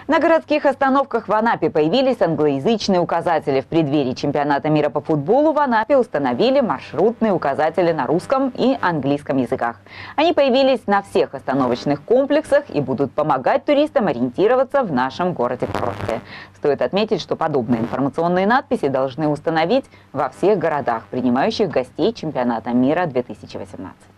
На городских остановках в Анапе появились англоязычные указатели. В преддверии чемпионата мира по футболу в Анапе установили маршрутные указатели на русском и английском языках. Они появились на всех остановочных комплексах и будут помогать туристам ориентироваться в нашем городе-курорте. Стоит отметить, что подобные информационные надписи должны установить во всех городах, принимающих гостей чемпионата мира 2018.